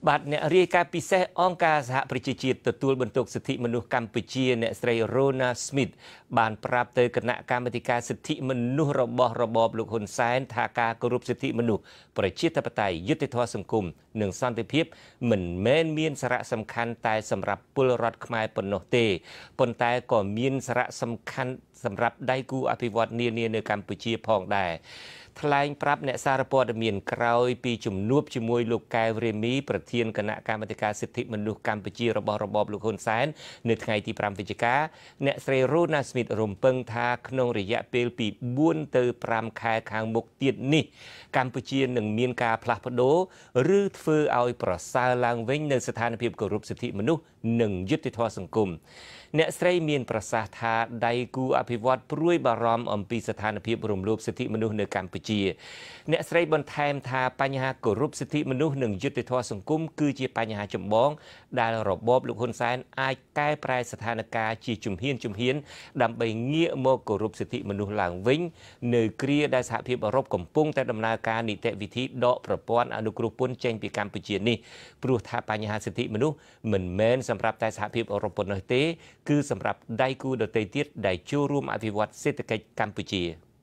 បាទអ្នករាយការណ៍ពិសេសអង្គការសហប្រជាជាតិទទួលបន្ទុកសិទ្ធិមនុស្សកម្ពុជាអ្នកស្រី Rona Smith បានប្រាប់ទៅគណៈកម្មាធិការសិទ្ធិមនុស្សរបស់របបលោកហ៊ុនសែនថាការគោរពសិទ្ធិមនុស្សប្រជាធិបតេយ្យយុត្តិធម៌សង្គមនិងសន្តិភាពមិនមែនមានសារៈសំខាន់តែសម្រាប់ពលរដ្ឋខ្មែរប៉ុណ្ណោះទេប៉ុន្តែក៏មានសារៈសំខាន់សម្រាប់ដៃគូអភិវឌ្ឍន៍នានានៅកម្ពុជាផងដែរថ្លែងប្រាប់អ្នកសារព័ត៌មានក្រោយពីជំនួបជាមួយលោកកែវរេមីប្រធានគណៈកម្មាធិការសិទ្ធិមនុស្សកម្ពុជារបស់របបលោកហ៊ុនសែននៅថ្ងៃទី5វិច្ឆិកាអ្នកស្រី Rona Smith រំពឹងថាក្នុងរយៈពេលពី4ទៅ5ខែខាងមុខទៀតនេះកម្ពុជានឹងមានការផ្លាស់ប្ដូរឬធ្វើឲ្យប្រសើរឡើងវិញនៅស្ថានភាពគោរពសិទ្ធិមនុស្សនិងយុត្តិធម៌សង្គមអ្នកស្រីមានប្រសាសន៍ថាដៃគូអភិវឌ្ឍន៍ព្រួយបារម្ភអំពីស្ថានភាពរំលោភសិទ្ធិមនុស្សនៅកម្ពុជាអ្នកស្រីបន្ថែមថាបញ្ហាគោរពសិទ្ធិមនុស្សនិងយុត្តិធម៌សង្គមគឺជាបញ្ហាចម្បងដែលរបបលោកហ៊ុនសែនអាចកែប្រែស្ថានភាពជាជំហានដើម្បីងាកមកគោរពសិទ្ធិមនុស្សឡើងវិញនៅគ្រាដែលសហភាពអឺរ៉ុបកំពុងតែដំណើរការនីតិវិធីដកប្រព័ន្ធអនុគ្រោះពន្ធចេញពីកម្ពុជានេះព្រោះថាបញ្ហាសិទ្ធិមនុស្សមិនមែនសម្រាប់តែសហភាពអឺរ៉ុបប៉ុណ្ណោះទេគឺសម្រាប់ដៃគូដទៃទៀតដែលចូលរួមអភិវឌ្ឍសេដ្ឋកិច្ចកម្ពុជា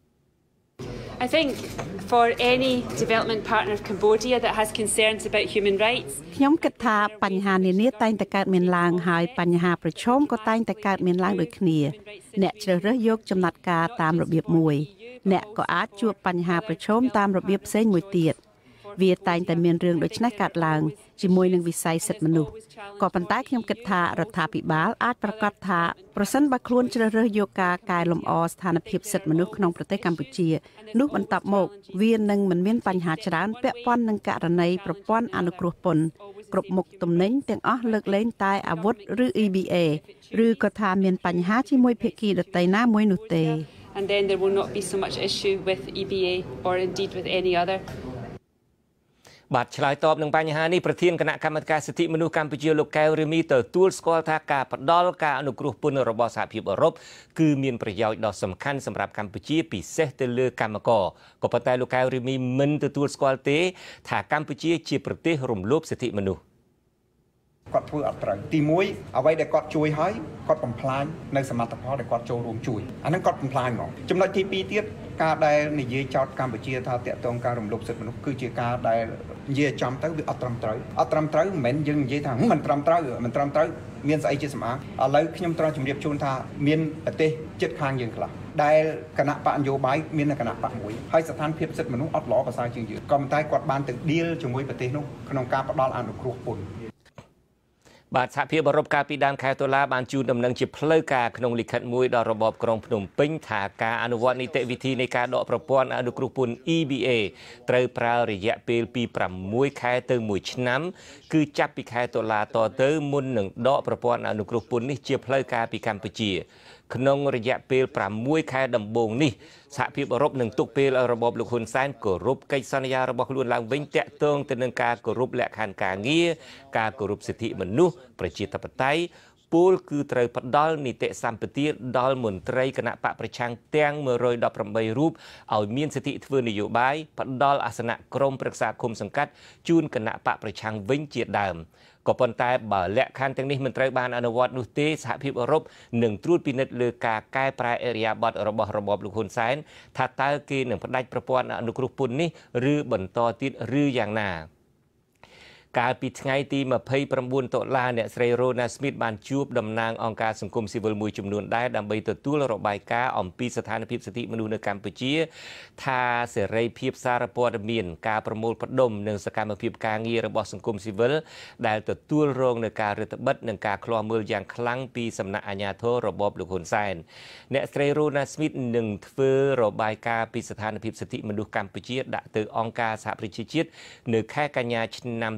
I think for any development partner of Cambodia that has concerns about human rights ខ្ញុំគិតថាបញ្ហានានាតែងតែកើតមានឡើងហើយបញ្ហាប្រឈមក៏តែងតែកើតមានឡើងដូចគ្នាអ្នកជ្រើសរើសយកចំណាត់ការតាមរបៀបមួយអ្នកក៏អាចជួបបញ្ហាប្រឈមតាមរបៀបផ្សេងមួយទៀតវាតែងតែមានរឿងដូចនេះកើតឡើងជាមួយនឹងវិស័យសិទ្ធិមនុស្សក៏ប៉ុន្តែខ្ញុំគិតថារដ្ឋាភិបាលអាចប្រកាសថាប្រសិនបើខ្លួនជ្រើសរើសយកការកែលម្អស្ថានភាពសិទ្ធិមនុស្សក្នុងប្រទេសកម្ពុជានោះបន្តមកវានឹងមិនមានបញ្ហាច្រើនពាក់ព័ន្ធនឹងករណីប្រព័ន្ធអនុគ្រោះពន្ធគ្រប់មុខទំនិញទាំងអស់លើកលែងតែអាវុធឬ EBA ឬក៏ថាមានបញ្ហាជាមួយភាគីដទៃណាមួយនោះទេ and then there will not be so much issue with EBA or indeed with any other បាទឆ្លើយតបនឹងបញ្ហានេះប្រធានគណៈកម្មាធិការសិទ្ធិមនុស្សកម្ពុជាលោកកែវរេមីទទួលស្គាល់ថាការផ្ដល់ការអនុគ្រោះពន្ធរបស់សហភាពអឺរ៉ុបគឺមានប្រយោជន៍ដ៏សំខាន់សម្រាប់កម្ពុជាពិសេសទៅលើកម្មករក៏ប៉ុន្តែលោកកែវរេមីមិនទទួលស្គាល់ទេថាកម្ពុជាជាប្រទេសរំលោភសិទ្ធិមនុស្សគាត់ធ្វើអត់ត្រូវទី1អ្វីដែលគាត់ជួយហើយគាត់បំផ្លាញនៅសមិទ្ធផលដែលគាត់ចូលរួមជួយអាហ្នឹងគាត់បំផ្លាញហ្មងចំណុចទី2ទៀតការដែលនិយាយចោទកម្ពុជាថាតាក់ទងការរំលោភសិទ្ធិមនុស្សគឺជាការដែលនិយាយចំទៅវាអត់ត្រឹមត្រូវមិនមែនយើងនិយាយថាមិនត្រឹមត្រូវមានស្អីជាសម្អាងឥឡូវខ្ញុំត្រូវជម្រាបជូនថាមានប្រទេសជិតខាងយើងខ្លះដែលគណៈបកនយោបាយមានគណៈបកមួយហើយស្ថានភាពសិទ្ធិមនុស្សអត់ល្អប្រសើរជាងយើងក៏ប៉ុន្តែគាត់បានទៅឌីលជាមួយប្រទេសនោះក្នុងការផ្ដល់អនុគ្រោះពន្ធបាទសហភាពអឺរ៉ុបកាលពីដើមខែតុលាបានជូនដំណឹងជាផ្លូវការក្នុងលិខិតមួយដល់របបក្រុងភ្នំពេញថាការអនុវត្តនីតិវិធីនៃការដកប្រព័ន្ធអនុគ្រោះពន្ធ EBA ត្រូវប្រើរយៈពេលពី6ខែទៅ1ឆ្នាំគឺចាប់ពីខែតុលាតទៅមុននឹងដកប្រព័ន្ធអនុគ្រោះពន្ធនេះជាផ្លូវការពីកម្ពុជាក្នុងរយៈពេល6ខែដំបូងនេះសហភាពអឺរ៉ុបនឹងទុកពេលឲ្យរបបលោកហ៊ុនសែនគោរពកិច្ចសន្យារបស់ខ្លួនឡើងវិញតាក់ទងទៅនឹងការគោរពលក្ខខណ្ឌការងារការគោរពសិទ្ធិមនុស្សប្រជាធិបតេយ្យពលគឺត្រូវផ្ដល់នីតិសម្បទាដល់មន្ត្រីគណៈបកប្រឆាំងទាំង118រូបឲ្យមានសិទ្ធិធ្វើនយោបាយផ្ដល់អាសនៈក្រុមប្រឹក្សាឃុំសង្កាត់ជូនគណៈបកប្រឆាំងវិញជាដើមក៏ប៉ុន្តែបើលក្ខខណ្ឌទាំងនេះមិនត្រូវបានអនុវត្តនោះទេសហភាពអឺរ៉ុបនឹងត្រួតពិនិត្យលើការកែប្រែអរិយាប័ត្ររបស់របបលោកហ៊ុនសែនថាតើគេនឹងផ្ដាច់ប្រព័ន្ធអនុគ្រោះពន្ធនេះឬបន្តទៀតឬយ៉ាងណាកាលពីថ្ងៃទី29តុលាអ្នកស្រី Rona Smith បានជួបតំណាងអង្គការសង្គមស៊ីវិលមួយចំនួនដែរដើម្បីទទួលរបាយការណ៍អំពីស្ថានភាពសិទ្ធិមនុស្សនៅកម្ពុជាថាសេរីភាពសារព័ត៌មានការប្រមូលផ្ដុំនិងសកម្មភាពការងាររបស់សង្គមស៊ីវិលដែលទទួលរងនឹងការរឹតបន្តឹងនិងការឃ្លាំមើលយ៉ាងខ្លាំងពីសំណាក់អាជ្ញាធររបបលោកហ៊ុនសែនអ្នកស្រី Rona Smith នឹងធ្វើរបាយការណ៍ពីស្ថានភាពសិទ្ធិមនុស្សកម្ពុជាដាក់ទៅអង្គការសហប្រជាជាតិនៅខែកញ្ញាឆ្នាំ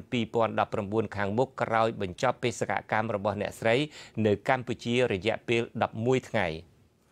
2019ខាងមុខក្រោយបញ្ចប់បេសកកម្មរបស់អ្នកស្រីនៅកម្ពុជារយៈពេល11ថ្ងៃ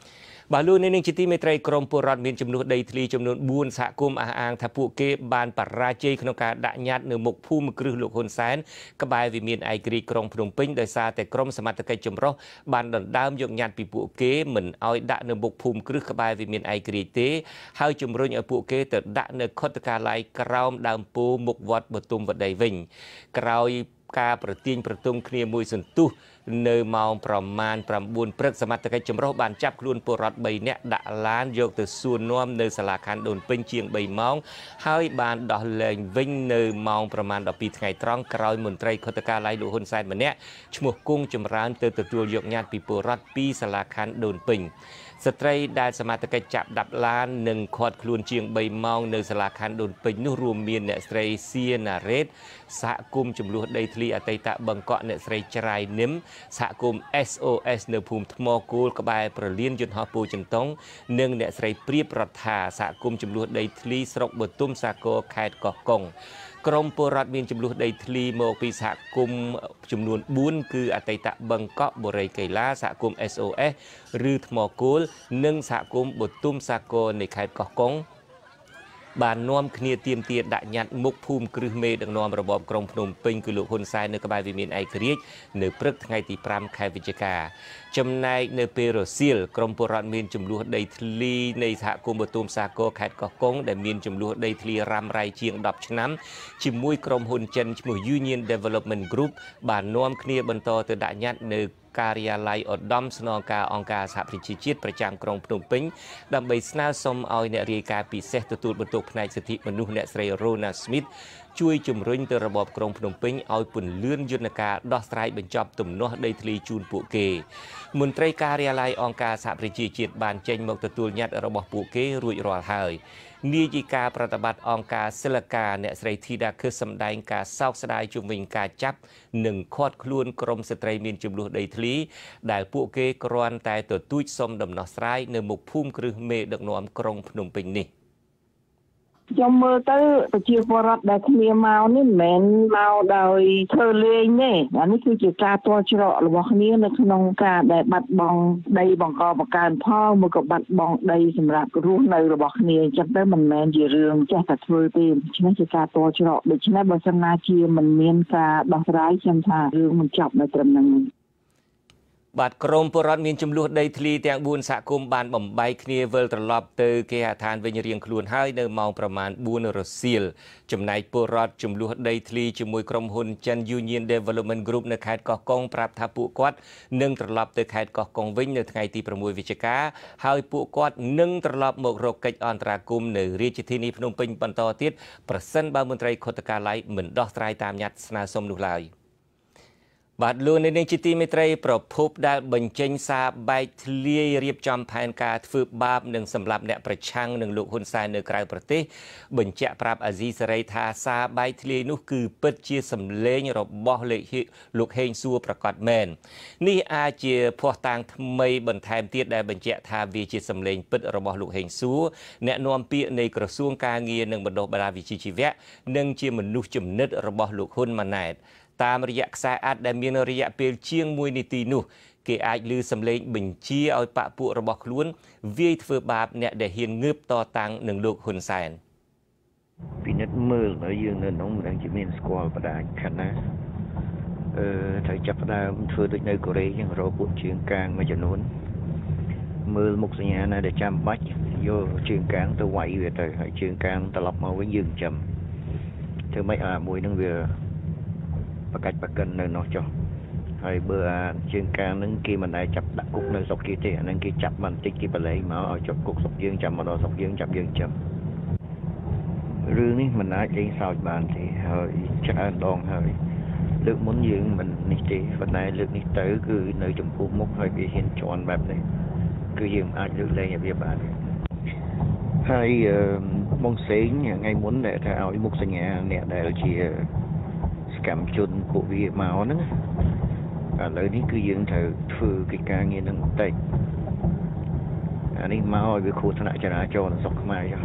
បាទលោកនាងជាទីមេត្រីក្រមពលរដ្ឋមានចំនួនដីធ្លីចំនួន4សហគមន៍អះអាងថាពួកគេបានបរាជ័យក្នុងការដាក់ញត្តិនៅមុខភូមិគ្រឹះលោកហ៊ុនសែនក្បែរវិមានឯករាជ្យក្រុងភ្នំពេញដោយសារតែក្រមសមត្ថកិច្ចចម្រុះបានដណ្ដើមយកញត្តិពីពួកគេមិនឲ្យដាក់នៅមុខភូមិគ្រឹះក្បែរវិមានឯករាជ្យទេហើយជំរុញឲ្យពួកគេទៅដាក់នៅខុទ្ទកាល័យក្រោមដើមពោធិ៍មុខវត្តបទុមវតីវិញក្រោយការប្រទាញប្រទង់គ្នាមួយសន្ទុះនៅម៉ោងប្រមាណ 9 ព្រឹកសមត្ថកិច្ចចម្រុះបានចាប់ខ្លួនពលរដ្ឋ 3 នាក់ដាក់ឡានយកទៅសួរនាំនៅសាលាខណ្ឌដូនពេញជាង 3 ម៉ោងហើយបានដោះលែងវិញនៅម៉ោងប្រមាណ 12 ថ្ងៃត្រង់ក្រោយមន្ត្រីខុទ្ទកាល័យលោកហ៊ុនសែនម្នាក់ឈ្មោះគង់ចម្រើនទៅទទួលយកញត្តិពីពលរដ្ឋពីសាលាខណ្ឌដូនពេញស្ត្រីដែលសមត្ថកិច្ចចាប់ដាក់ឡាននិងឃាត់ខ្លួនជាង 3 ម៉ោងនៅសាលាខណ្ឌដូនពេញនោះរួមមានអ្នកស្រីសៀណារ៉េតសហគមន៍ចំនួនដីធ្លីអតីតបឹងកក់អ្នកស្រីច្រាយនឹមសហគមន៍ SOS នៅភូមិថ្មគោលក្បែរប្រលានយន្តហោះពូជន្ទង់និងអ្នកស្រីព្រៀបរដ្ឋាសហគមន៍ចំនួនដីធ្លីស្រុកបទុមសាគរខេត្តកោះកុងក្រមពលរដ្ឋមានចំនួនដីធ្លីមកពីសហគមន៍ចំនួន4គឺអតីតបឹងកក់បុរីកៃឡាសហគមន៍ SOS ឬថ្មគោលនិងសហគមន៍បទុមសាគរនៃខេត្តកោះកុងបាននាំគ្នាទាមទារដាក់ញត្តិមុខភូមិគ្រឹះមេដឹកនាំរបបក្រុងភ្នំពេញគឺលោកហ៊ុនសែននៅក្បែរវិមានឯករាជ្យនៅព្រឹកថ្ងៃទី 5 ខែវិច្ឆិកាចំណែកនៅពេលរសៀលក្រមពលរដ្ឋមានចំនួនដីធ្លីនៃសហគមន៍បទុមសាគរខេត្តកោះកុងដែលមានចំនួនដីធ្លីរ៉ាំរ៉ៃជាង 10 ឆ្នាំជាមួយក្រុមហ៊ុនចិនឈ្មោះ Union Development Group បាននាំគ្នាបន្តទៅដាក់ញត្តិនៅការិយាល័យឧត្តមស្នងការអង្គការសហប្រជាជាតិប្រចាំក្រុងភ្នំពេញដើម្បីស្នើសុំឲ្យអ្នករាយការណ៍ពិសេសទទួលបន្ទុកផ្នែកសិទ្ធិមនុស្សអ្នកស្រី Rona Smith ជួយជំរុញទៅរបបក្រុងភ្នំពេញឲ្យពន្លឿនយន្តការដោះស្រាយបញ្ចប់ទំនាស់ដីធ្លីជូនពួកគេមន្ត្រីការិយាល័យអង្គការសហប្រជាជាតិបានចេញមកទទួលញត្តិរបស់ពួកគេរួចរាល់ហើយនាយិកាប្រតិបត្តិអង្គការសិលកាអ្នកស្រីធីតាខឹសសម្ដែងការសោកស្ដាយជុំវិញការចាប់និងឃាត់ខ្លួនក្រុមស្ត្រីមានចំនួនដីធ្លីដែលពួកគេគ្រាន់តែទទូចសុំដំណោះស្រាយនៅមុខភូមិគ្រឹះមេដឹកនាំក្រុងភ្នំពេញនេះខ្ញុំមើលទៅប្រជាពលរដ្ឋដែលគ្នាមកនេះមិនមែនមកដោយធ្វើលេងទេអានេះគឺជាការទាល់ច្រករបស់គ្នានៅក្នុងការដែលបាត់បង់ដីបង្កបង្កើនផលមួយក៏បាត់បង់ដីសម្រាប់រស់នៅរបស់គ្នាអញ្ចឹងទៅមិនមែនជារឿងចេះតែធ្វើទេដូច្នេះជាការទាល់ច្រកដូច្នេះបើសិនណាជាមិនមានការដោះស្រាយខ្ញុំថារឿងមិនចប់នៅត្រឹមហ្នឹងបាទក្រមពលរដ្ឋមានចំនួនដីធ្លីទាំង4សហគមន៍បានបំបែកគ្នាវិលត្រឡប់ទៅគេហដ្ឋានវិញរៀងខ្លួនហើយនៅម៉ោងប្រមាណ 4 រសៀលចំណែកពលរដ្ឋចំនួនដីធ្លីជាមួយក្រុមហ៊ុនចិន Union Development Group នៅខេត្តកោះកុងប្រាប់ថាពួកគាត់នឹងត្រឡប់ទៅខេត្តកោះកុងវិញនៅថ្ងៃទី6វិច្ឆិកាហើយពួកគាត់នឹងត្រឡប់មករកកិច្ចអន្តរាគមន៍នៅរាជធានីភ្នំពេញបន្តទៀតប្រសិនបើមន្ត្រីខុទ្ទកាល័យមិនដោះស្រាយតាមញត្តិស្នើសុំនោះឡើយបាទលោកនាងជាទីមេត្រីប្រភពដែលបញ្ចេញសារបែកធ្លាយរៀបចំផែនការធ្វើបាបនិងសម្លាប់អ្នកប្រឆាំងនឹងលោកហ៊ុនសែននៅក្រៅប្រទេសបញ្ជាក់ប្រាប់អាស៊ីសេរីថាសារបែកធ្លាយនោះគឺពិតជាសម្លេងរបស់លោកហេងសួរប្រកាសមែននេះអាចជាភស្តុតាងថ្មីបន្ថែមទៀតដែលបញ្ជាក់ថាវាជាសម្លេងពិតរបស់លោកហេងសួរអ្នកនាំពាក្យនៃក្រសួងការងារនិងបណ្ដុះបណ្ដាលវិជ្ជាជីវៈនិងជាមនុស្សចំណិតរបស់លោកហ៊ុនម៉ាណែតតាមរយៈខ្សែអាត់ដែលមានរយៈពេលជាង1នាទីនោះគេអាចឮសំឡេងបញ្ជាឲ្យបកពួករបស់ខ្លួនវាយធ្វើបាបអ្នកដែលហ៊ានងើបតតាំងនឹងលោកហ៊ុនសែនពិនិត្យមើលដល់យើងនៅក្នុងមិនដឹងជាមានស្គាល់បដាខណាត្រូវចាប់ផ្ដើមធ្វើដូចនៅកូរ៉េចឹងរកពួកជើងកាងមួយចំនួនមើលមុខសញ្ញាណាដែលចាំបាច់យកជើងកាងទៅវាយវាទៅហើយជើងកាងត្រឡប់មកវិញយើងចាំធ្វើម៉េចអាមួយនឹងវាប្រកាច់ប្រកិននៅនោះចុះហើយបើជើងកាងនឹងគេមិនដែលចាប់ដាក់គុកនៅស្រុកគេទេអានឹងគេចាប់បានតិចគេបលែងមកឲ្យជាប់គុកស្រុកយើងចាំមកដល់ស្រុកយើងចាប់យើងចាំរឿងនេះមិនអាចលេងសើចបានទេហើយច្រើនដងហើយលើកមុនយើងមិននេះទេប៉ុន្តែលើកនេះទៅគឺនៅចំពោះមុខហើយវាហ៊ានជន់បែបនេះគឺយើងអាចលើកលែងឲ្យវាបានហើយបងសេងថ្ងៃមុនដែលថាឲ្យមុខសញ្ញាអ្នកដែលជាកម្មជនពួកវាមកហ្នឹងឥឡូវនេះគឺយើងត្រូវធ្វើកិច្ចការងារនឹងបន្តិចអានេះមកឲ្យវាគ្រោះថ្នាក់ចរាចរណ៍ស្រុកខ្មែរចុះ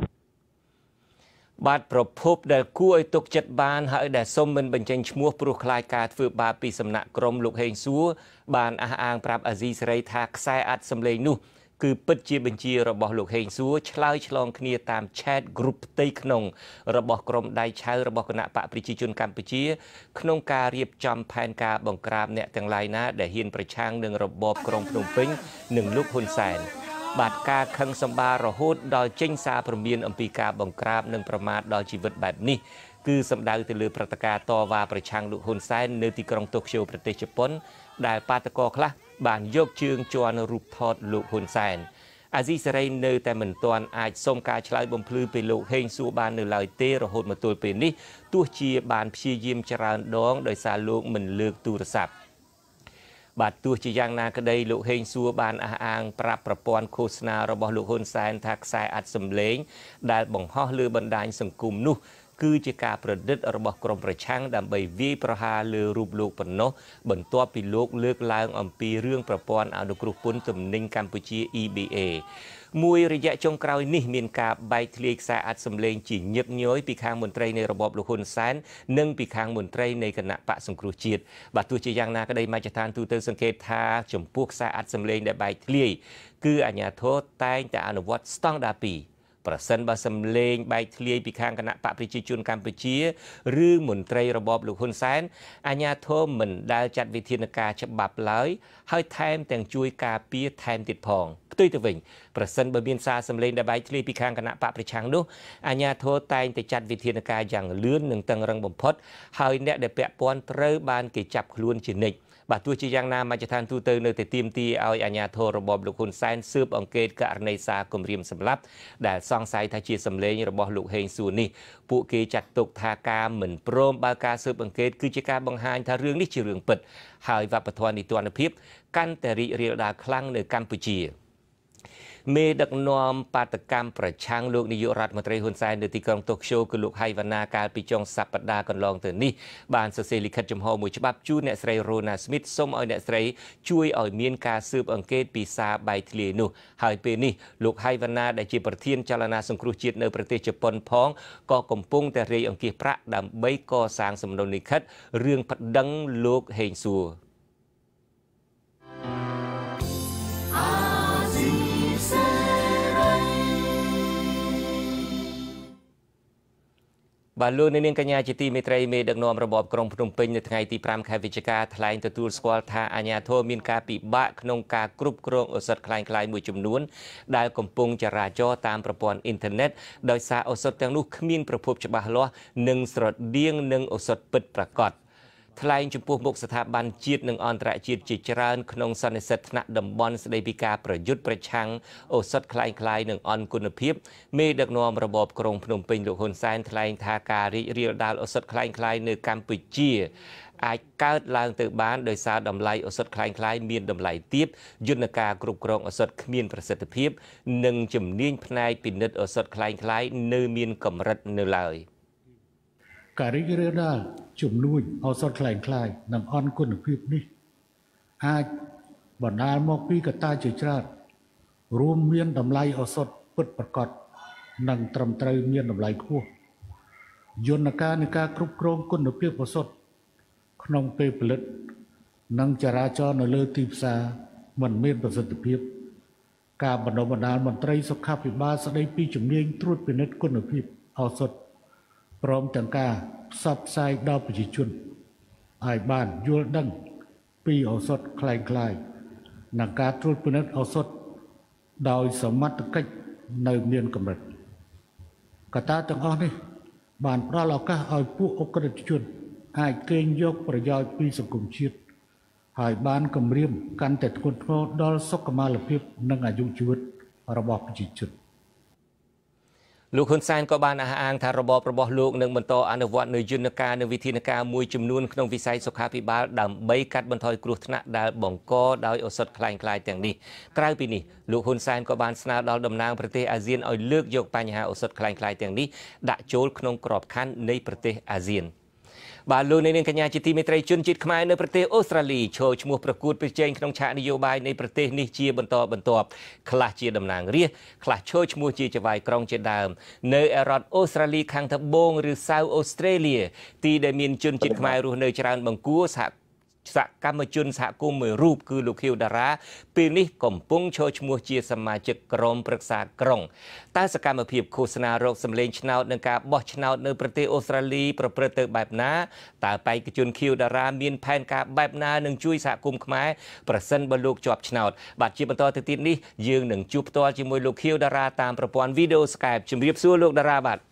បាទប្រភពដែលគួរឲ្យទុកចិត្តបានហើយដែលសុំមិនបញ្ចេញឈ្មោះព្រោះខ្លាចការធ្វើបាបពីសំណាក់ក្រុមលោកហេងសួរបានអះអាងប្រាប់អាស៊ីសេរីថាខ្សែអាត់សម្លេងនោះគឺពិតជាបញ្ជារបស់លោកហេងសួរឆ្លើយឆ្លងគ្នាតាម chat group ផ្ទៃក្នុងរបស់ក្រុមដៃឆៅរបស់គណៈបកប្រជាជនកម្ពុជាក្នុងការរៀបចំផែនការបង្ក្រាបអ្នកទាំងឡាយណាដែលហ៊ានប្រឆាំងនឹងរបបក្រុងភ្នំពេញនិងលោកហ៊ុនសែនបាទការខឹងសម្បាររហូតដល់ចេញសារព្រមានអំពីការបង្ក្រាបនិងប្រមាថដល់ជីវិតបែបនេះគឺសម្ដៅទៅលើព្រឹត្តិការណ៍តវ៉ាប្រឆាំងលោកហ៊ុនសែននៅទីក្រុងតូក្យូប្រទេសជប៉ុនដែលបាតកោខ្លះបានយកជើងជន់រូបថតលោកហ៊ុនសែនអាស៊ីសេរីនៅតែមិនទាន់អាចសុំការឆ្លើយបំភ្លឺពីលោកហេងសួរបាននៅឡើយទេរហូតមកទល់ពេលនេះទោះជាបានព្យាយាមច្រើនដងដោយសារលោកមិនលើកទូរស័ព្ទបាទទោះជាយ៉ាងណាក្តីលោកហេងសួរបានអះអាងប្រាប់ប្រព័ន្ធឃោសនារបស់លោកហ៊ុនសែនថាខ្សែអាត់សម្លេងដែលបង្ហោះលើបណ្ដាញសង្គមនោះគឺជាការប្រឌិតរបស់ក្រុមប្រឆាំងដើម្បីវាយប្រហារលើរូបលោកប៉ុណ្ណោះបន្ទាប់ពីលោកលើកឡើងអំពីរឿងប្រព័ន្ធអនុគ្រោះពន្ធទំនិញកម្ពុជា EBA មួយរយៈចុងក្រោយនេះមានការបែកធ្លាយខ្សែអាត់សម្លេងជាញឹកញយពីខាងមន្ត្រីនៃរបបលោកហ៊ុនសែននិងពីខាងមន្ត្រីនៃគណៈបកសង្គ្រោះជាតិបាទទោះជាយ៉ាងណាក្តីមជ្ឈដ្ឋានទូទៅសង្កេតថាចំពោះខ្សែអាត់សម្លេងដែលបែកធ្លាយគឺអាជ្ញាធរតែងតែអនុវត្តស្តង់ដារ2ប្រសិនបើសម្លេងបែកធ្លាយពីខាងគណៈបកប្រជាជនកម្ពុជាឬមន្ត្រីរបបលោកហ៊ុនសែនអាជ្ញាធរមិនដែលចាត់វិធានការច្បាប់ឡើយហើយថែមទាំងជួយការពារថែមទៀតផងផ្ទុយទៅវិញប្រសិនបើមានសារសម្លេងដែលបែកធ្លាយពីខាងគណៈបកប្រឆាំងនោះអាជ្ញាធរតែងតែចាត់វិធានការយ៉ាងលឿននិងតឹងរឹងបំផុតហើយអ្នកដែលពាក់ព័ន្ធត្រូវបានគេចាប់ខ្លួនជានិច្ចបាទទោះជាយ៉ាងណាមជ្ឈដ្ឋានទូទៅនៅតែទាមទារឲ្យអាជ្ញាធររបបលោកហ៊ុនសែនស៊ើបអង្កេតករណីសារគំរាមសម្លាប់ដែលសង្ស័យថាជាសម្លេងរបស់លោកហេងសួរនេះពួកគេចាត់ទុកថាការមិនព្រមបើការស៊ើបអង្កេតគឺជាការបង្ហាញថារឿងនេះជារឿងពិតហើយវប្បធម៌នីតិរដ្ឋភាពកាន់តែរីករាលដាលខ្លាំងនៅកម្ពុជាមេដឹកនាំបាតកម្មប្រឆាំងលោកនាយករដ្ឋមន្ត្រីហ៊ុនសែននៅទីក្រុងតូក្យូគឺលោកហៃវ៉ាណាកាលពីចុងសប្តាហ៍កន្លងទៅនេះបានសរសេរលិខិតចំហមួយច្បាប់ជូនអ្នកស្រីរ៉ូណាស្មីតសូមឲ្យអ្នកស្រីជួយឲ្យមានការស៊ើបអង្កេតពីសារបែកធ្លាយនោះហើយពេលនេះលោកហៃវ៉ាណាដែលជាប្រធានចលនាសង្គ្រោះជាតិនៅប្រទេសជប៉ុនផងក៏កំពុងតែរាយអង្គាសប្រាក់ដើម្បីកសាងសំណុំលិខិតរឿងប្តឹងលោកហេងសួរបាទលោកនាងកញ្ញាជាទីមេត្រីមេដឹកនាំរបបក្រុងភ្នំពេញនៅថ្ងៃទី5ខែវិច្ឆិកាថ្លែងទទួលស្គាល់ថាអាជ្ញាធរមានការពិបាកក្នុងការគ្រប់គ្រងឱសថក្លែងក្លាយមួយចំនួនដែលកំពុងចរាចរតាមប្រព័ន្ធអ៊ីនធឺណិតដោយសារឱសថទាំងនោះគ្មានប្រភពច្បាស់លាស់និងស្រដៀងនឹងឱសថពិតប្រាកដថ្លែងចំពោះមុខស្ថាប័នជាតិនិងអន្តរជាតិជាច្រើនក្នុងសន្និសីទថ្នាក់តំបន់ស្ដីពីការប្រយុទ្ធប្រឆាំងឱសថក្លែងក្លាយនិងអន់គុណភាពមេដឹកនាំរបបក្រុងភ្នំពេញលោកហ៊ុនសែនថ្លែងថាការរីករាលដាលឱសថក្លែងក្លាយនៅកម្ពុជាអាចកើតឡើងទៅបានដោយសារតម្លៃឱសថក្លែងក្លាយមានតម្លៃទាបយន្តការគ្រប់គ្រងឱសថគ្មានប្រសិទ្ធភាពនិងជំនាញផ្នែកពិនិត្យឱសថក្លែងក្លាយនៅមានកម្រិតនៅឡើយការរីករាលដាលជំនួយឱសថក្លែងក្លាយនិងអន់គុណភាពនេះអាចបណ្ដាលមកពីកត្តាជាច្រើនរួមមានតម្លៃឱសថពិតប្រាកដនិងត្រឹមត្រូវមានតម្លៃខ្ពស់យន្តការនៃការគ្រប់គ្រងគុណភាពឱសថក្នុងពេលផលិតនិងចរាចរណ៍នៅលើទីផ្សារមិនមានប្រសិទ្ធភាពការបណ្ដុះបណ្ដាលមន្ត្រីសុខាភិបាលស្ដីពីជំនាញត្រួតពិនិត្យគុណភាពឱសថព្រមទាំងការផ្សព្វផ្សាយដល់ប្រជាជនឲ្យបានយល់ដឹងពីឱសថក្លែងក្លាយនិងការត្រួតពិនិត្យឱសថដោយសមត្ថកិច្ចនៅមានកម្រិតកត្តាទាំងអស់នេះបានផ្ដល់ឱកាសឲ្យពួកអក្រិតជនអាចកេងយកប្រយោជន៍ពីសង្គមជាតិហើយបានគំរាមកាន់តែធ្ងន់ធ្ងរដល់សុខុមាលភាពនិងអាយុជីវិតរបស់ប្រជាជនលោកហ៊ុនសែនក៏បានអះអាងថារបបរបស់លោកនឹងបន្តអនុវត្តនូវយន្តការនិងវិធានការមួយចំនួនក្នុងវិស័យសុខាភិបាលដើម្បីកាត់បន្ថយគ្រោះថ្នាក់ដែលបង្កដោយឱសថក្លែងក្លាយទាំងនេះក្រៅពីនេះលោកហ៊ុនសែនក៏បានស្នើដល់តំណាងប្រទេសអាស៊ានឲ្យលើកយកបញ្ហាឱសថក្លែងក្លាយទាំងនេះដាក់ចូលក្នុងក្របខ័ណ្ឌនៃប្រទេសអាស៊ានបាទលោកនាងកញ្ញាជាទីមេត្រីជនជាតិខ្មែរនៅប្រទេសអូស្ត្រាលីឈរឈ្មោះប្រកួតប្រជែងក្នុងឆាកនយោបាយនៃប្រទេសនេះជាបន្តបន្ទាប់ខ្លះជាតំណាងរាស្ត្រខ្លះឈរឈ្មោះជាចៅហ្វាយក្រុងជាដើមនៅឯរដ្ឋអូស្ត្រាលីខាងត្បូងឬ South Australia ទីដែលមានជនជាតិខ្មែររស់នៅច្រើនបង្គួរសកម្មជនសហគមន៍មួយរូបគឺលោកខៀវតារាពេលនេះកំពុងចូលឈ្មោះជាសមាជិកក្រុមប្រឹក្សាក្រុងតើសកម្មភាពឃោសនារកសម្លេងឆ្នោតនឹងការបោះឆ្នោតនៅប្រទេសអូស្ត្រាលីប្រព្រឹត្តទៅបែបណាតើបេក្ខជនខៀវតារាមានផែនការបែបណានឹងជួយសហគមន៍ខ្មែរប្រសិនបើលោកជាប់ឆ្នោតបាទជាបន្តទៅទៀតនេះយើងនឹងជួបផ្ទាល់ជាមួយលោកខៀវតារាតាមប្រព័ន្ធវីដេអូ Skype ជម្រាបសួរលោកតារាបាទ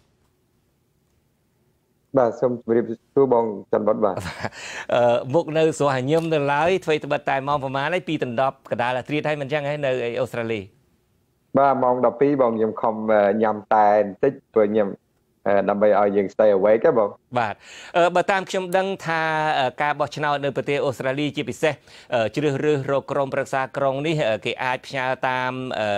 បាទសូមជម្រាបសួរបងច័ន្ទវត្តបាទមុខនៅស្រស់ញឹមនៅឡើយធ្វើត្បិតតែម៉ោងប្រហែលហើយពីដណ្ដប់កដាលត្រៀតហើយមិនអញ្ចឹងហ៎នៅអូស្ត្រាលីបាទម៉ោង12បងខ្ញុំខំញ៉ាំតែបន្តិចព្រោះខ្ញុំដើម្បីឲ្យយើង stay awake ហ៎បងបាទបើតាមខ្ញុំដឹងថាការបោះឆ្នោតនៅប្រទេសអូស្ត្រាលីជាពិសេសជ្រើសរើសរកក្រុមប្រឹក្សាក្រុងនេះគេអាចផ្ញើតាម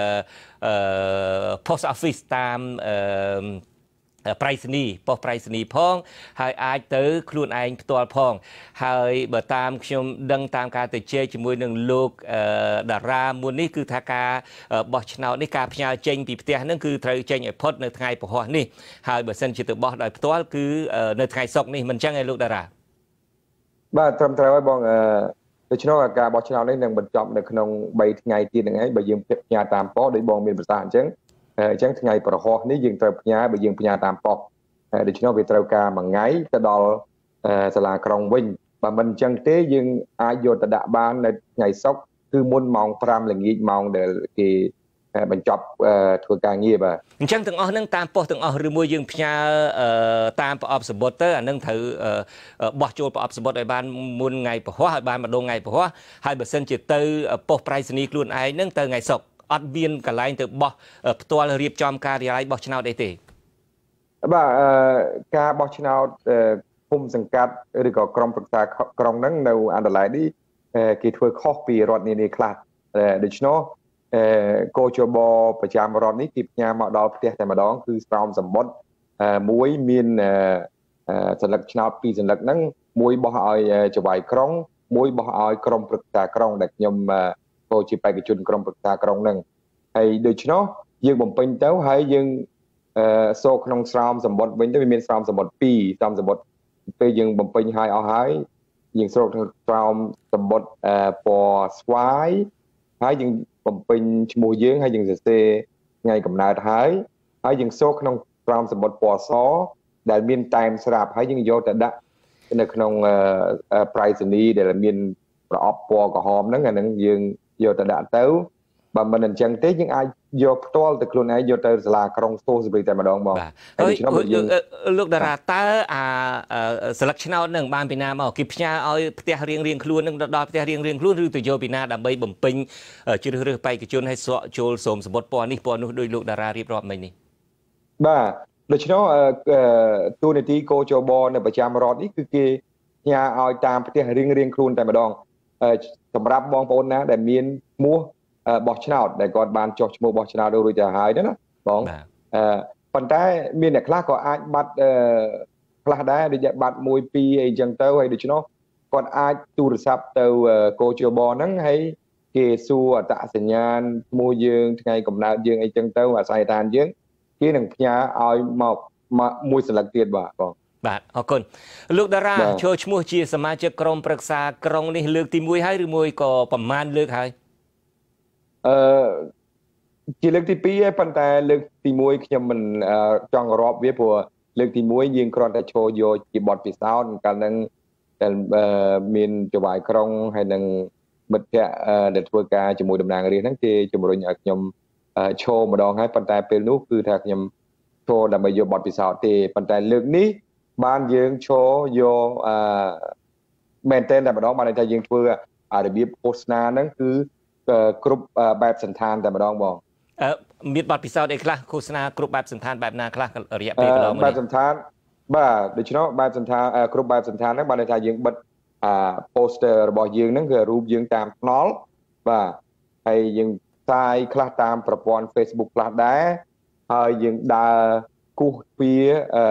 post office តាមប្រៃសណីប៉ុស្តិ៍ប្រៃសណីផងហើយអាចទៅខ្លួនឯងផ្ទាល់ផងហើយបើតាមខ្ញុំដឹងតាមការទៅជែកជាមួយនឹងលោកតារាមុននេះគឺថាការបោះឆ្នោតនេះការផ្ញើចេញពីផ្ទះហ្នឹងគឺត្រូវចេញឲ្យផុតនៅថ្ងៃពហុនេះហើយបើសិនជាទៅបោះដោយផ្ទាល់គឺនៅថ្ងៃសុក្រនេះមិនអញ្ចឹងឯងលោកតារាបាទត្រឹមត្រូវហើយបងដូច្នោះការបោះឆ្នោតនេះនឹងបញ្ចប់នៅក្នុង3ថ្ងៃទៀតហ្នឹងឯងបើយើងផ្ញើតាមប៉ុស្តិ៍ដោយបងមានប្រសាសន៍អញ្ចឹងអញ្ចឹងថ្ងៃប្រហោះនេះយើងត្រូវផ្ញើបើយើងផ្ញើតាមប៉ុស្តិ៍ដូច្នោះវាត្រូវការមួយថ្ងៃទៅដល់សាលាក្រុងវិញបើមិនអញ្ចឹងទេយើងអាចយកទៅដាក់បាននៅថ្ងៃសុក្រគឺមុនម៉ោង5ល្ងាចម៉ោងដែលគេបញ្ចប់ធ្វើការងារបាទអញ្ចឹងទាំងអស់ហ្នឹងតាមប៉ុស្តិ៍ទាំងអស់ឬមួយយើងផ្ញើតាមប្រអប់សម្បត្តិទៅអានឹងត្រូវបោះចូលប្រអប់សម្បត្តិឲ្យបានមុនថ្ងៃប្រហោះឲ្យបានម្ដងថ្ងៃប្រហោះហើយបើសិនជាទៅប៉ុស្តិ៍ប្រៃសណីខ្លួនឯងហ្នឹងទៅថ្ងៃសុក្រអត់មានកន្លែងទៅបោះផ្ទាល់រៀបចំការិយាល័យបោះឆ្នោតអីទេបាទការបោះឆ្នោតភូមិសង្កាត់ឬក៏ក្រុមប្រឹក្សាក្រុងហ្នឹងនៅអាដាលេដនេះគេធ្វើខុសពីរដ្ឋនានាខ្លះដូច្នោះកោជបប្រចាំរដ្ឋនេះគេផ្ញើមកដល់ផ្ទះតែម្ដងគឺស្រោមសម្បត្តិមួយមានសន្លឹកឆ្នោត2សន្លឹកហ្នឹងមួយបោះឲ្យចៅហ្វាយក្រុងមួយបោះឲ្យក្រុមប្រឹក្សាក្រុងដែលខ្ញុំក៏ជាបេក្ខជនក្រុមប្រឹក្សាក្រុងហ្នឹងហើយដូច្នោះយើងបំពេញទៅហើយយើងសូកក្នុងស្រោមសម្បត្តិវិញទៅវាមានស្រោមសម្បត្តិ2ស្រោមសម្បត្តិពេលយើងបំពេញឲ្យអស់ហើយយើងសូកក្នុងស្រោមសម្បត្តិពណ៌ស្វាយហើយយើងបំពេញឈ្មោះយើងហើយយើងសរសេរថ្ងៃកំណើតហើយយើងសូកក្នុងស្រោមសម្បត្តិពណ៌សដែលមានតែមស្រាប់ហើយយើងយកទៅដាក់នៅក្នុងប្រៃសណីដែលមានប្រអប់ពណ៌ក្រហមហ្នឹងអាហ្នឹងយើងយកទៅដាក់ទៅបើមិនអញ្ចឹងទេយើងអាចយកផ្ទាល់ទៅខ្លួនឯងយកទៅសាលាក្រុងស្ទោសរីតែម្ដងមកហើយលោកតារាតើស្លឹកឆ្នោតហ្នឹងបានពីណាមកគេផ្ញើឲ្យផ្ទះរៀងខ្លួននឹងដល់ផ្ទះរៀងខ្លួនឬទៅយកពីណាដើម្បីបំពេញជ្រើសរើសបេក្ខជនឲ្យស្រកចូលសូមសម្បត្តិពណ៌នេះពណ៌នោះដោយលោកតារារៀបរាប់មិញនេះបាទដូច្នោះទូនីតិកោជបនៅប្រចាំរដ្ឋនេះគឺគេផ្ញើឲ្យតាមផ្ទះរៀងខ្លួនតែម្ដងសម្រាប់បងប្អូនណាដែលមានឈ្មោះបោះឆ្នោតដែលគាត់បានចុះឈ្មោះបោះឆ្នោតរួចទៅហើយណាបងប៉ុន្តែមានអ្នកខ្លះក៏អាចបាត់ខ្លះដែរដូចបាត់1 2អីចឹងទៅហើយដូច្នោះគាត់អាចទូរស័ព្ទទៅកោជបហ្នឹងហើយគេសួរអត្តសញ្ញាណឈ្មោះយើងថ្ងៃកំណើតយើងអីចឹងទៅអាស័យដ្ឋានយើងគេនឹងផ្ញើឲ្យមកមួយសន្លឹកទៀតបាទបងបាទអរគុណលោកតារាចូលឈ្មោះជាសមាជិកក្រុមប្រឹក្សាក្រុងនេះលើកទី1ហើយឬមួយក៏ប្រមាណលើកហើយជាលើកទី2ហើយប៉ុន្តែលើកទី1ខ្ញុំមិនចង់រាប់វាព្រោះលើកទី1យើងគ្រាន់តែចូលយកជាបទពិសោធន៍កាលហ្នឹងដែលមានចៅហ្វាយក្រុងហើយនឹងមិត្តភ័ក្តិដែលធ្វើការជាមួយតំណាងរាស្ត្រហ្នឹងគេជំរុញឲ្យខ្ញុំឈរម្ដងហើយប៉ុន្តែពេលនោះគឺថាខ្ញុំឈរដើម្បីយកបទពិសោធន៍ទេប៉ុន្តែលើកនេះបានយើងឈរយកមែនតើតែម្ដងបានថាយើងធ្វើរបៀបឃោសនាហ្នឹងគឺគ្រប់បែបសន្តានតែម្ដងបងមានបទពិសោធន៍អីខ្លះឃោសនាគ្រប់បែបសន្តានបែបណាខ្លះរយៈពេលកន្លងមកបែបសន្តានបាទដូច្នោះបែបសន្តានគ្រប់បែបសន្តានហ្នឹងបានថាយើងបិទposter របស់យើងហ្នឹងគឺរូបយើងតាមថ្នល់បាទហើយយើងផ្សាយខ្លះតាមប្រព័ន្ធ Facebook ខ្លះដែរហើយយើងដើរគូសទ្វា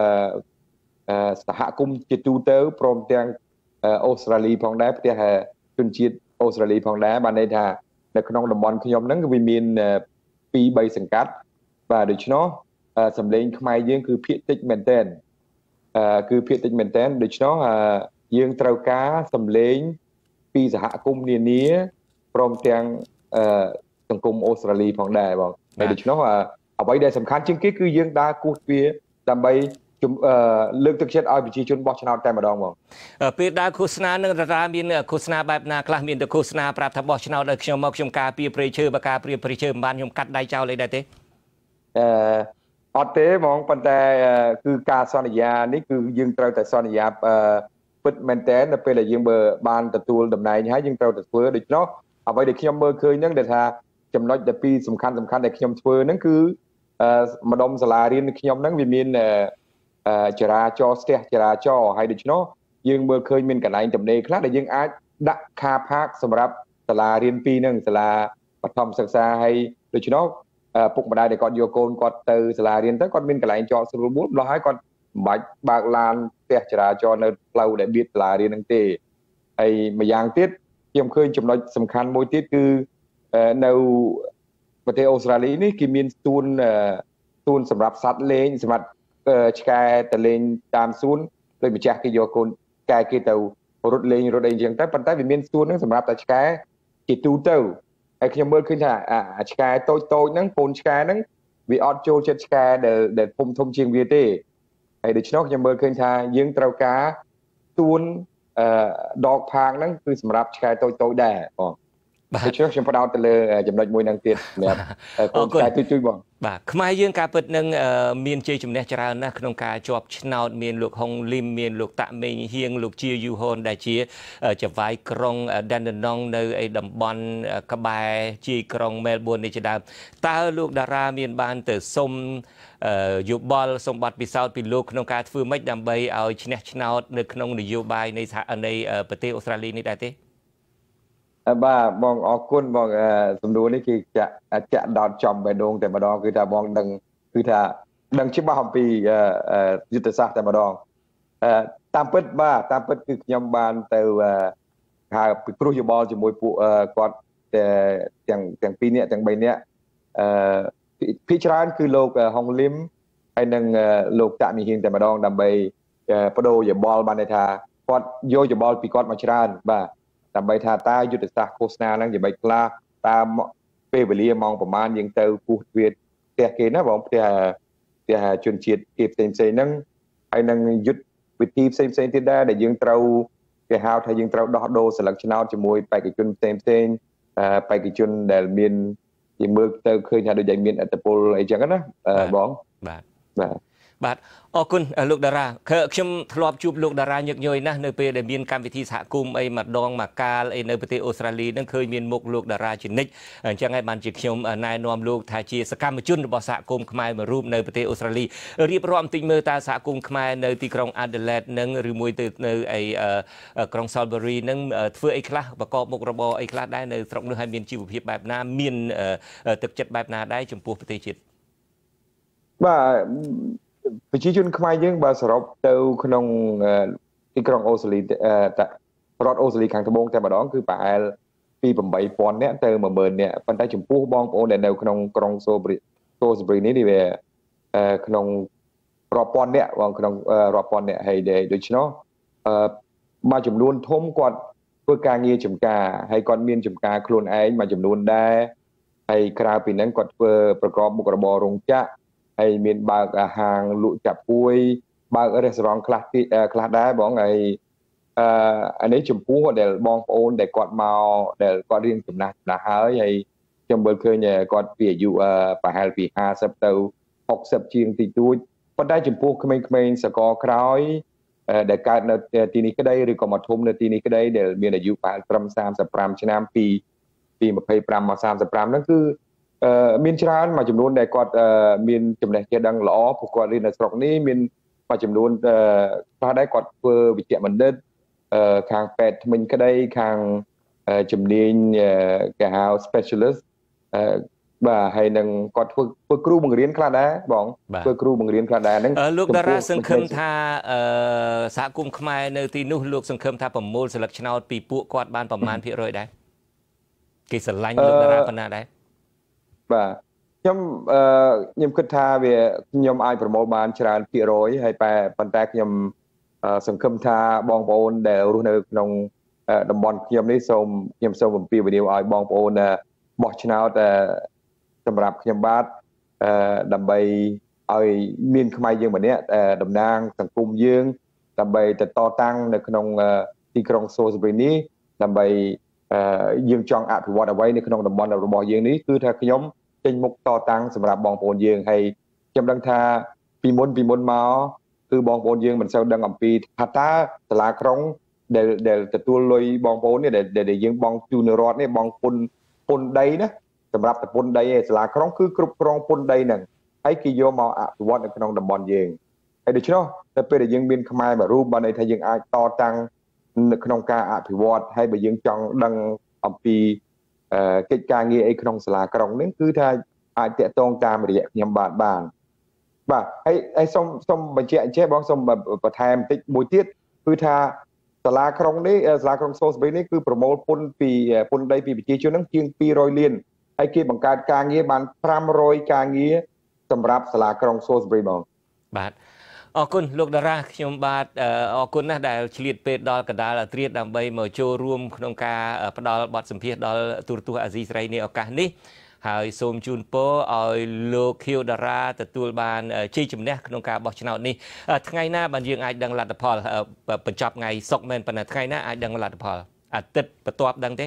សហគមន៍ជាទូទៅព្រមទាំងអូស្ត្រាលីផងដែរផ្ទះជនជាតិអូស្ត្រាលីផងដែរបានន័យថានៅក្នុងតំបន់ខ្ញុំហ្នឹងគឺវាមាន2-3សង្កាត់បាទដូច្នោះសម្លេងខ្មែរយើងគឺភាគតិចមែនទែនដូច្នោះយើងត្រូវការសម្លេងពីសហគមន៍នានាព្រមទាំងសង្គមអូស្ត្រាលីផងដែរបងហើយដូច្នោះអ្វីដែលសំខាន់ជាងគេគឺយើងដើរគូសវាដើម្បីលើកទឹកចិត្តឲ្យប្រជាជនបោះឆ្នោតតែម្ដងបងពេលដើរឃោសនានឹងតារាមានឃោសនាបែបណាខ្លះមានតែឃោសនាប្រាប់ថាបោះឆ្នោតឲ្យខ្ញុំមកខ្ញុំការពារព្រៃឈើបើការពារព្រៃឈើមិនបានខ្ញុំកាត់ដៃចោលអីដែរទេអត់ទេហ្មងប៉ុន្តែគឺការសន្យានេះគឺយើងត្រូវតែសន្យាពិតមែនតើនៅពេលដែលយើងបានទទួលតំណែងហើយយើងត្រូវតែធ្វើដូច្នោះអ្វីដែលខ្ញុំមើលឃើញហ្នឹងដែលថាចំណុចដែលពីរសំខាន់ដែលខ្ញុំធ្វើហ្នឹងគឺម្ដុំសាលារៀនខ្ញុំហ្នឹងវាមានចរាចរណ៍ស្ទះចរាចរណ៍ហើយដូច្នោះយើងមើលឃើញមានកន្លែងទំនេរខ្លះដែលយើងអាចដាក់ខាផាកសម្រាប់សាលារៀនពីរហ្នឹងសាលាបឋមសិក្សាហើយដូច្នោះពុកម្ដាយដែលគាត់យកកូនគាត់ទៅសាលារៀនទៅគាត់មានកន្លែងចតស្រួលមួយម្ល៉េះហើយគាត់មិនបាច់បើកឡានផ្ទះចរាចរណ៍នៅផ្លូវដែលបៀតសាលារៀនហ្នឹងទេហើយម្យ៉ាងទៀតខ្ញុំឃើញចំណុចសំខាន់មួយទៀតគឺនៅប្រទេសអូស្ត្រាលីនេះគេមានសួនសម្រាប់សត្វលេងសម្រាប់ឆ្កែទៅលេងតាមសួនដូចម្ចាស់គេយកកូនឆ្កែគេទៅរត់លេងរត់អីចឹងទៅប៉ុន្តែវាមានសួនហ្នឹងសម្រាប់តែឆ្កែជាទូទៅហើយខ្ញុំមើលឃើញថាឆ្កែតូចហ្នឹងកូនឆ្កែហ្នឹងវាអត់ចូលចិត្តឆ្កែដែលធំជាងវាទេហើយដូច្នោះខ្ញុំមើលឃើញថាយើងត្រូវការសួនdog park ហ្នឹងគឺសម្រាប់ឆ្កែតូចដែរបងបាទខ្ញុំផ្ដោតទៅលើចំណុចមួយហ្នឹងទៀតសម្រាប់កូនឆ្កែជួយបងបាទខ្មែរយើងការពិតនឹងមានជ័យជំនះច្រើនណាស់ក្នុងការជាប់ឆ្នោតមានលោកហុងលីមមានលោកតាក់មេងហៀងលោកជាយូហុនដែលជាចៅហ្វាយក្រុងដានដណងនៅឯតំបន់ក្បែរជាយក្រុងមែលប៊ននេះជាដើមតើលោកតារាមានបានទៅសុំយោបល់សម្បត្តិពិសោធន៍ពីលោកក្នុងការធ្វើម៉េចដើម្បីឲ្យឈ្នះឆ្នោតនៅក្នុងនយោបាយនៃប្រទេសអូស្ត្រាលីនេះដែរទេបាទបងអរគុណបងសំណួរនេះគឺចាក់ដោតចំបេះដូងតែម្ដងគឺថាបងដឹងច្បាស់អំពីយុទ្ធសាស្ត្រតែម្ដងតាមពិតគឺខ្ញុំបានទៅហៅពិគ្រោះយោបល់ជាមួយពួកគាត់ទាំងពីរនាក់ទាំង3នាក់ភាគច្រើនគឺលោកហុងលឹមហើយនិងលោកតាក់មីហៀងតែម្ដងដើម្បីបដូរយោបល់បានន័យថាគាត់យកយោបល់ពីគាត់មកច្រើនបាទដើម្បីថាតើយុទ្ធសាស្ត្រឃោសនាហ្នឹងយ៉ាងម៉េចខ្លះតើពេលវេលាម៉ោងប្រហែលយើងទៅគូសទ្វារផ្ទះគេណាបងផ្ទះជនជាតិគេផ្សេងហ្នឹងហើយនឹងយុទ្ធវិធីផ្សេងទៀតដែរដែលយើងត្រូវគេហៅថាយើងត្រូវដោះដូរសិលឹកឆ្នោតជាមួយបេក្ខជនផ្សេងបេក្ខជនដែលមានយើងមើលទៅឃើញថាដូចមានអត្តពលអីចឹងណាបងបាទអរគុណលោកតារាខ្ញុំធ្លាប់ជួបលោកតារាញឹកញយណាស់នៅពេលដែលមានកម្មវិធីសហគមន៍អីម្ដងមកកាលអីនៅប្រទេសអូស្ត្រាលីហ្នឹងឃើញមានមុខលោកតារាជានិច្ចអញ្ចឹងហើយបានជាខ្ញុំណែនាំលោកថាជាសកម្មជនរបស់សហគមន៍ខ្មែរមួយរូបនៅប្រទេសអូស្ត្រាលីរៀបរាប់បន្តិចមើលតើសហគមន៍ខ្មែរនៅទីក្រុង Adelaide ហ្នឹងឬមួយទៅនៅក្រុង Salisbury ហ្នឹងធ្វើអីខ្លះប្រកបមុខរបរអីខ្លះដែរនៅស្រុកនោះហើយមានជីវភាពបែបណាមានទឹកចិត្តបែបណាដែរចំពោះប្រទេសជាតិបាទប្រជាជនខ្មែរយើងបើសរុបទៅក្នុងទីក្រុងអូស្ត្រាលីរដ្ឋអូស្ត្រាលីខាងត្បូងតែម្ដងគឺប្រហែលពី 8,000 នាក់ទៅ 10,000 នាក់ប៉ុន្តែចំពោះបងប្អូនដែលនៅក្នុងក្រុងSalisburyនេះវាក្នុងរាប់ពាន់នាក់បងក្នុងរាប់ពាន់នាក់ហើយដូច្នោះមួយចំនួនធំគាត់ធ្វើការងារចំការហើយគាត់មានចំការខ្លួនឯងមួយចំនួនដែរហើយក្រៅពីហ្នឹងគាត់ធ្វើប្រកបមុខរបររោងចក្រហើយមានបើកហាងលក់ចាប់ពួយបើករេស្តូរ៉ង់ខ្លះដែរបងហើយអានេះចំពោះដែលបងប្អូនដែលគាត់មកដែលគាត់រៀនចំណាស់ហើយខ្ញុំមើលឃើញគាត់ពីអាយុប្រហែលពី50ទៅ60ជាងទីទួចប៉ុន្តែចំពោះក្មេងៗសកលក្រោយដែលកើតនៅទីនេះក្តីឬក៏មកធំនៅទីនេះក្តីដែលមានអាយុប្រហែលត្រឹម35ឆ្នាំពី25មក35ហ្នឹងគឺមានច្រើនមួយចំនួនដែលគាត់មានចំណេះចេះដឹងល្អព្រោះគាត់រៀននៅស្រុកនេះមានមួយចំនួនខ្លះដែរគាត់ធ្វើវិជ្ជបណ្ឌិតខាងពេទ្យថ្មិញក្តីខាងជំនាញគេហៅ specialist បាទហើយនឹងគាត់ធ្វើគ្រូបង្រៀនខ្លះដែរបងធ្វើគ្រូបង្រៀនខ្លះដែរហ្នឹងលោកតារាសង្ឃឹមថាសហគមន៍ខ្មែរនៅទីនោះលោកសង្ឃឹមថាប្រមូលសិលឹកឆ្នោតពីពួកគាត់បានប្រមាណភាគរយដែរគេស្រឡាញ់លោកតារាប៉ុណ្ណាដែរបាទខ្ញុំគិតថាខ្ញុំអាចប្រមូលបានច្រើនភាគរយហើយប៉ុន្តែខ្ញុំសង្ឃឹមថាបងប្អូនដែលរស់នៅក្នុងតំបន់ខ្ញុំនេះខ្ញុំសូមអំពាវនាវឲ្យបងប្អូនបោះឆ្នោតសម្រាប់ខ្ញុំបាទដើម្បីឲ្យមានខ្មែរយើងម្នាក់តំណាងសង្គមយើងដើម្បីទៅតតាំងនៅក្នុងទីក្រុងសូលស្វីនេះដើម្បីយើងចង់អភិវឌ្ឍអ្វីនៅក្នុងតំបន់របស់យើងនេះគឺថាខ្ញុំចេញមុខតតាំងសម្រាប់បងប្អូនយើងហើយខ្ញុំដឹងថាពីមុនមកគឺបងប្អូនយើងមិនសូវដឹងអំពីថាតើសាលាក្រុងដែលទទួលលុយបងប្អូននេះដែលយើងបង់ជូនរដ្ឋនេះបង់ពន្ធដីណាសម្រាប់តែពន្ធដីឯសាលាក្រុងគឺគ្រប់គ្រងពន្ធដីហ្នឹងហើយគេយកមកអភិវឌ្ឍនៅក្នុងតំបន់យើងហើយដូច្នោះទៅពេលដែលយើងមានខ្មែរមួយរូបបានន័យថាយើងអាចតតាំងនៅក្នុងការអភិវឌ្ឍហើយបើយើងចង់ដឹងអំពីកិច្ចការងារអីក្នុងសាលាក្រុងនេះគឺថាអាចតាក់ទងតាមរយៈខ្ញុំបានហើយសូមបញ្ជាក់អញ្ចេះបងសូមបន្ថែមបន្តិចមួយទៀតគឺថាសាលាក្រុងនេះសាលាក្រុងសូលស្វីនេះគឺប្រមូលពន្ធដីពីប្រជាជនហ្នឹងជាង200លានហើយគេបង្កើតការងារបាន500ការងារសម្រាប់សាលាក្រុងសូលស្វីបងបាទអរគុណលោកតារាខ្ញុំបាទអរគុណណាស់ដែលឆ្លៀតពេលដល់កណ្ដាលត្រៀតដើម្បីមកចូលរួមក្នុងការផ្ដល់បទសម្ភាសន៍ដល់ទូរទស្សន៍អាស៊ីសេរីនេះឱកាសនេះហើយសូមជូនពរឲ្យលោកខៀវតារាទទួលបានជ័យជំនះក្នុងការបោះឆ្នោតនេះថ្ងៃណាបានយើងអាចដឹងលទ្ធផលបញ្ចប់ថ្ងៃសុក្រមែនប៉ុន្តែថ្ងៃណាអាចដឹងលទ្ធផលអាទិត្យបន្ទាប់ដឹងទេ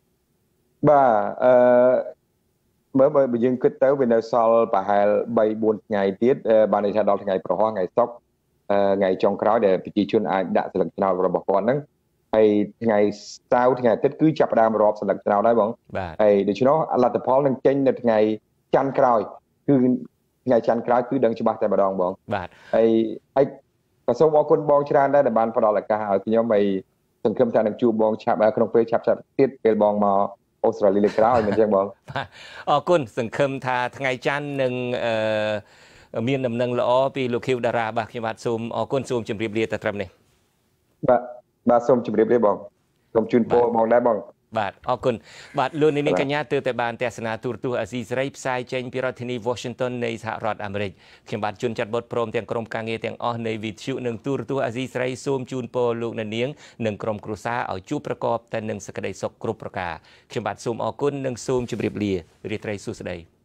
បាទបើយើងគិតទៅវានៅសល់ប្រហែល 3-4 ថ្ងៃទៀតបានន័យថាដល់ថ្ងៃប្រហោះថ្ងៃសុក្រថ្ងៃចុងក្រោយដែលប្រជាជនអាចដាក់សិលឹកឆ្នោតរបស់គាត់ហ្នឹងហើយថ្ងៃសៅរ៍ថ្ងៃអាទិត្យគឺចាប់ផ្ដើមរាប់សិលឹកឆ្នោតហើយបងហើយដូច្នោះលទ្ធផលនឹងចេញនៅថ្ងៃច័ន្ទក្រោយគឺថ្ងៃច័ន្ទក្រោយគឺដឹងច្បាស់តែម្ដងបងបាទហើយក៏សូមអរគុណបងច្រើនដែរដែលបានផ្ដល់ឱកាសឲ្យខ្ញុំហើយសង្ឃឹមថានឹងជួបបងឆាប់ក្នុងពេលឆាប់ទៀតពេលបងមកអូស្ត្រាលីលើក្រោយមិនចឹងបងអរគុណសង្ឃឹមថាថ្ងៃច័ន្ទនឹងមានដំណឹងល្អពីលោកខៀវតារាបាទខ្ញុំបាទសូមអរគុណសូមជម្រាបលាតែត្រឹមនេះបាទសូមជម្រាបលាបងសូមជូនពរបងដែរបងបាទអរគុណបាទលោកនាងកញ្ញាទើបតែបានទស្សនាទូរទស្សន៍អាស៊ីសេរីផ្សាយចេញពីរដ្ឋធានី Washington នៃសហរដ្ឋអាមេរិកខ្ញុំបាទជួនចាត់បុតព្រមទាំងក្រុមការងារទាំងអស់នៃវិទ្យុនិងទូរទស្សន៍អាស៊ីសេរីសូមជូនពរលោកនាងនិងក្រុមគ្រួសារឲ្យជួបប្រកបតែនឹងសេចក្តីសុខគ្រប់ប្រការខ្ញុំបាទសូមអរគុណនិងសូមជម្រាបលារីករាយសួស្តី